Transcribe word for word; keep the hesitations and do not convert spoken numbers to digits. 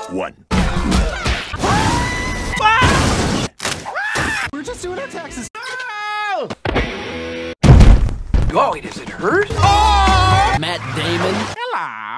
one. We're just doing our taxes. Golly, does it hurt? Oh! Matt Damon. Hello.